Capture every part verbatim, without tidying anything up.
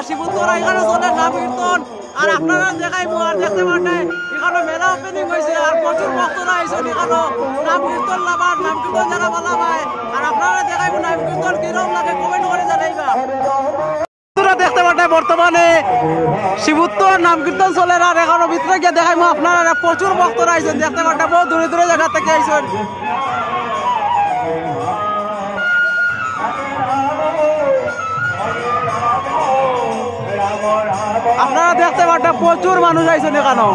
শিবুত্তরা এখানে চলে নাম কীর্তন। আর আপনারা দেখাই আর দেখতে পারেন এখানে মেলা ওপেনিং হয়েছে আর প্রচুর ভক্তরা আইসেন এখানে নাম কীর্তন লাভার নাম কীর্তন যারা বলা ভাই। আর আপনারা দেখাইব নাম কীর্তন কিরকম লাগে কমেন্ট করে জানাইবা। দেখতে পারেন বর্তমানে শিবুত্তর নাম কীর্তন চলে আর এখানে ভিতরে গিয়ে দেখাইব আপনারা প্রচুর ভক্তরা আইসেন দেখতে পারেন বহু দূরে দূরে জায়গা থেকে আইসেন। আপনারা দেখতে পারেন প্রচুর মানুষ আইসেন এখানে।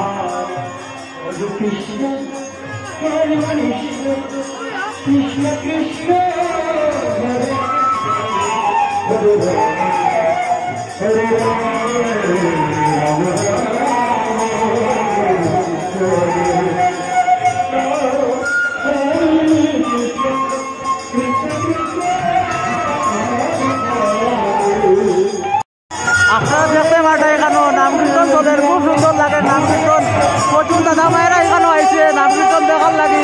আপনারা দেখতে পারেন এখানে নাম কীর্তন চলে খুব সুন্দর লাগে নাম কীর্তন প্রচুর দাদা মায়েরা এখানে আইসে নাম কীর্তন দেখার লাগে।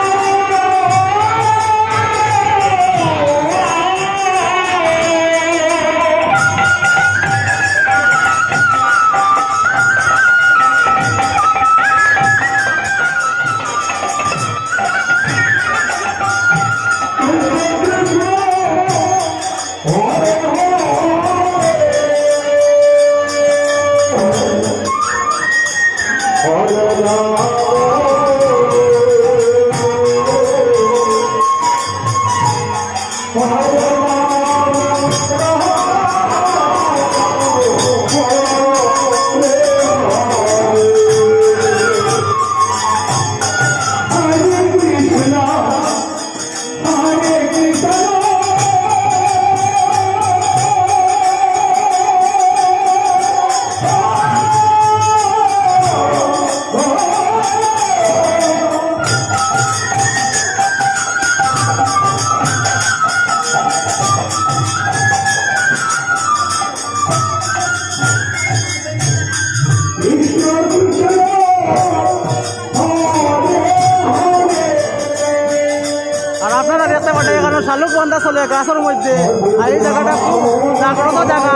আর আপনারা দেখতে পারেন এখানে শালুক বন্ধা চলে গাছের মধ্যে আর এই জায়গাটা খুব জাগ্রত জায়গা।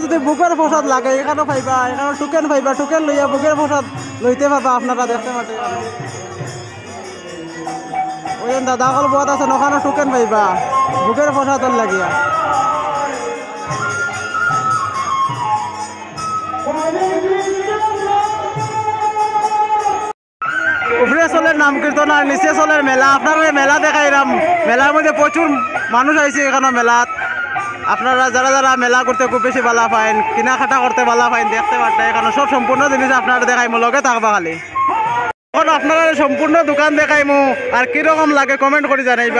যদি বুকের প্রসাদ লাগে এখানে পাইবা, এখানে টোকেন পাইবা, টোকেন লইয়া বুকের প্রসাদ লইতে পারবা। আপনারা দেখতে পাতে ওই দাদা কল বহুত আছে, ওখানে টোকেন পাইবা বুকের প্রসাদর লাগিয়া। উপরে চলের নাম কীর্তন আর নিচে চলের মেলা। আপনারা মেলা দেখাইলাম, মেলার মধ্যে প্রচুর মানুষ আইছে এখানে মেলাত। আপনারা যারা যারা মেলা করতে খুব বেশি ভালো পাইন, কেনাকাটা করতে ভালো পাইন, দেখতে পারতে এখানে সব সম্পূর্ণ জিনিস আপনারা দেখাইমু, লগে থাকবা খালি। এখন আপনারা সম্পূর্ণ দোকান দেখাইমু, আর কিরকম লাগে কমেন্ট করে জানাইবা।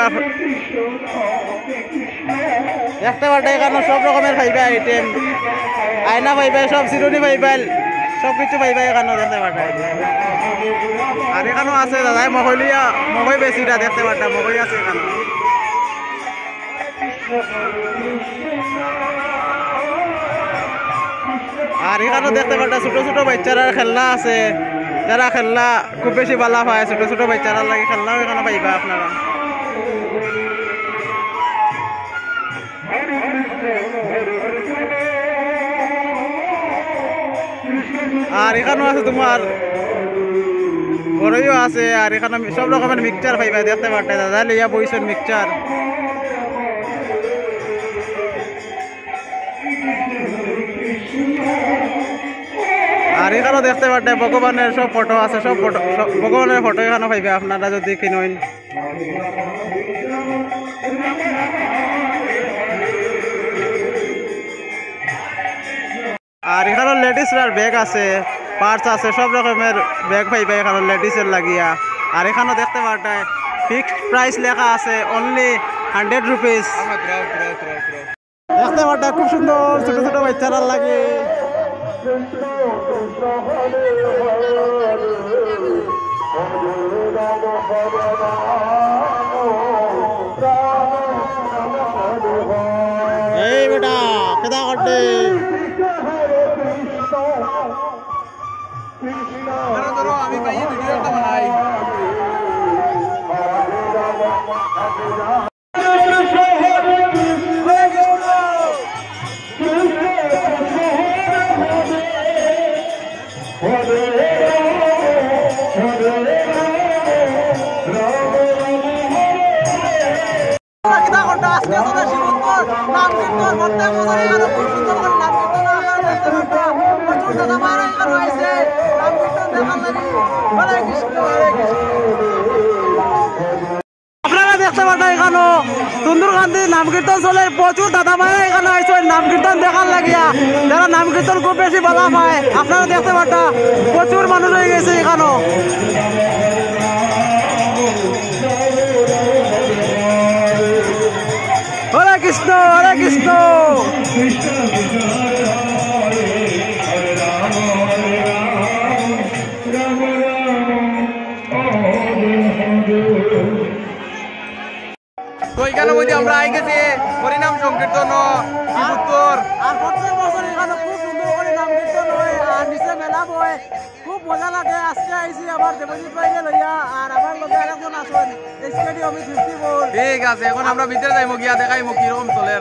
দেখতে পারতে এখানে সব রকমের পাইবা আইটেম, আয়না পাইবা, সব চিরুনি পাইবা, সব কিছু পাইবা এখানে দেখতে পারতে। আর এখানেও আছে দাদা মহলিয়া, মহই বেশিটা দেখতে পারতা, মহই আছে এখানে। আর এখানেও দেখতে পারতা ছোট ছোট বাচ্চারা খেলনা আছে, যারা খেলনা খুব বেশি ভালো পায়, ছোট ছোট বাচ্চারা লাগে খেলনাও এখানে পাইবা আপনারা। আর এখানেও আছে তোমার বড়ইও আছে, আর এখানে সব রকমের মিক্সচার পাইবা দেখতে পারতে। দাদা লইয়া বইছেন মিক্সচার। আর এখানেও দেখতে পারতে ভগবানের সব ফটো আছে, সব ফটো ভগবানের ফটো এখানে পাইবে আপনারা যদি কিনেন। আর এখানে লেডিসরার ব্যাগ আছে, পার্স আছে, সব রকমের ব্যাগ পাইবে এখানে লেডিসের লাগিয়া। আর এখানেও দেখতে পারতে ফিক্সড প্রাইস লেখা আছে, অনলি হান্ড্রেড রুপিস। দেখতে পারতে খুব সুন্দর ছোট ছোট বাচ্চারা লাগে। এই বেটা কেদা করতে আমি পাই ভিডিও একটা বানাই। আপনারা দেখতে পারেন এখানে সুন্দরকান্দি নাম কীর্তন চলে, প্রচুর দাদা ভাইরা এখানে আইসে নাম কীর্তন দেখার লাগিয়া। যারা নাম কীর্তন খুব বেশি ভালো পায় আপনারা দেখতে পারেন প্রচুর মানুষ হয়ে গেছে এখানে। হরে কৃষ্ণ হরে কৃষ্ণ। তো এখানে মধ্যে আমরা আই গেছি হরিনাম সংকীর্তন উত্তর। আর প্রত্যেক বছর এখানে খুব সুন্দর করে নাম কীর্তন হয়, আর নিচে মেলা বয়, খুব মজা লাগে। আজকে আইসি আবার দেবজিৎ ভাইকে লইয়া, আর আমার লগে আরেকজন আছেন এসকেডি অমিত ফিফটি ফোর। ঠিক আছে, এখন আমরা ভিতরে যাইমু, গিয়া দেখাইমু কিরকম চলের।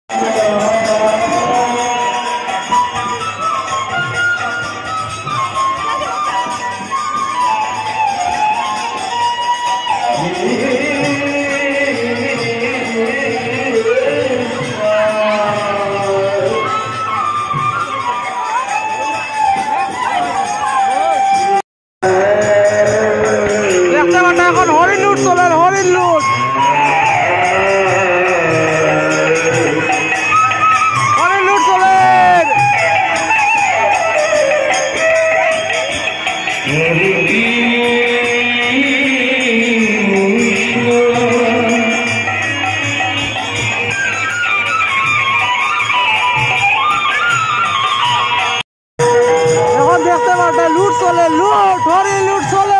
এখন হরিণ লুট চলে, হরিণ লুট হরিণ লুট চলে। এখন দেখতে পারবে লুট চলে, লুট হরিণ লুট চলে।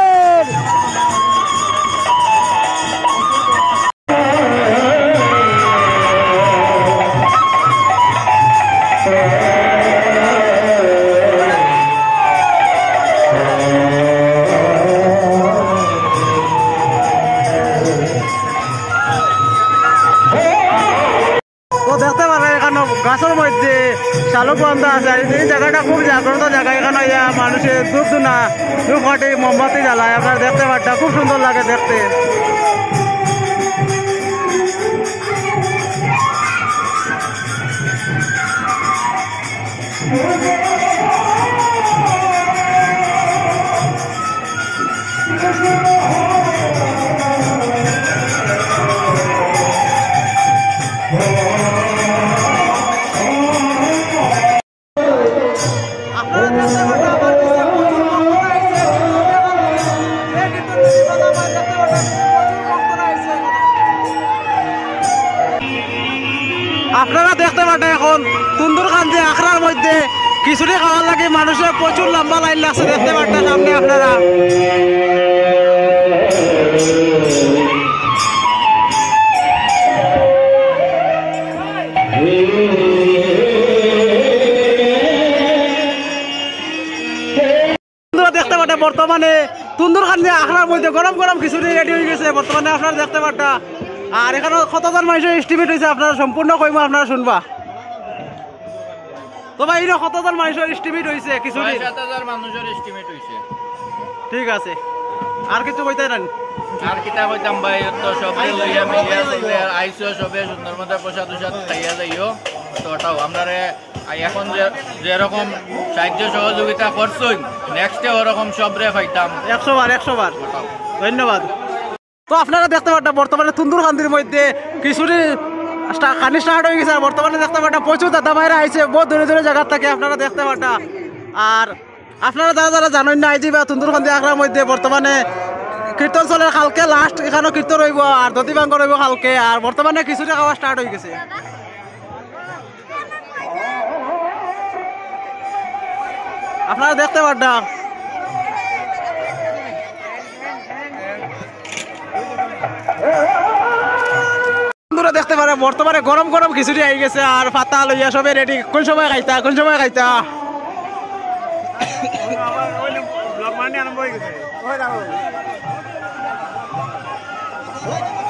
দেখতে পারে এখানে গাছের মধ্যে আলো বন্ধ আছে। আর এই জায়গাটা খুব জাগ্রত জায়গা, এখানে ইয়া মানুষের ধূপ ধুনা ধূপ কাঠি মোমবাতি জ্বালায়, আপনারা দেখতে পাচ্ছেন খুব সুন্দর লাগে দেখতে। আপনারা দেখতে পারেন এখন তুন্দুরকান্দি আখড়ার মধ্যে খিচুড়ি খাওয়ার লাগে মানুষের প্রচুর লম্বা লাইন লাগছে, দেখতে পারেন সামনে আপনারা। দেখতে পারেন বর্তমানে তুন্দুরকান্দি আখড়ার মধ্যে গরম গরম খিচুড়ি রেডি হয়ে গেছে বর্তমানে, আপনারা দেখতে পারেন। আর এখানে কতজন মানুষের এস্টিমেট হয়েছে আপনারা সম্পূর্ণ কইমা আপনারা শুনবা। তো ভাই এটা কতজন মানুষের এস্টিমেট হয়েছে খিচুড়ি? সাত হাজার মানুষের এস্টিমেট হয়েছে। ঠিক আছে, আর কিছু কইতে না? আর কিতা কইতাম ভাই, তো সবে লইয়া মিলিয়া চলে আইসো, সবে সুন্দর মতো প্রসাদ উসাদ খাইয়া যাইও। তো ওটাও আপনারা এখন যে যেরকম সাহায্য সহযোগিতা করছেন, নেক্সটে ওরকম সবরে পাইতাম একশো বার একশো বার ধন্যবাদ। তো আপনারা দেখতে পারেন বর্তমানে তুন্দুরকান্দির মধ্যে খিচুড়ি খানি স্টার্ট হয়ে গেছে। আর বর্তমানে দেখতে পারেন প্রচুর দাদা ভাইরা আইছে বহু দূরে দূরে জায়গার থেকে, আপনারা দেখতে পারেন। আর আপনারা যারা যারা জানেন না আইজি বা তুন্দুরকান্দি আখড়ার মধ্যে বর্তমানে কীর্তন চলে কালকে লাস্ট, এখানেও কীর্তন রইব আর দধি ভাঙ্গ রইব কালকে। আর বর্তমানে খিচুড়ি খাওয়া স্টার্ট হয়ে গেছে। আপনারা দেখতে পারেন দেখতে পারে বর্তমানে গরম গরম খিচুড়ি আই গেছে। আর পাতা লইয়া সবে রেডি, কোন সময় খাইতা কোন সময় খাইতা আরম্ভ হয়ে গেছে।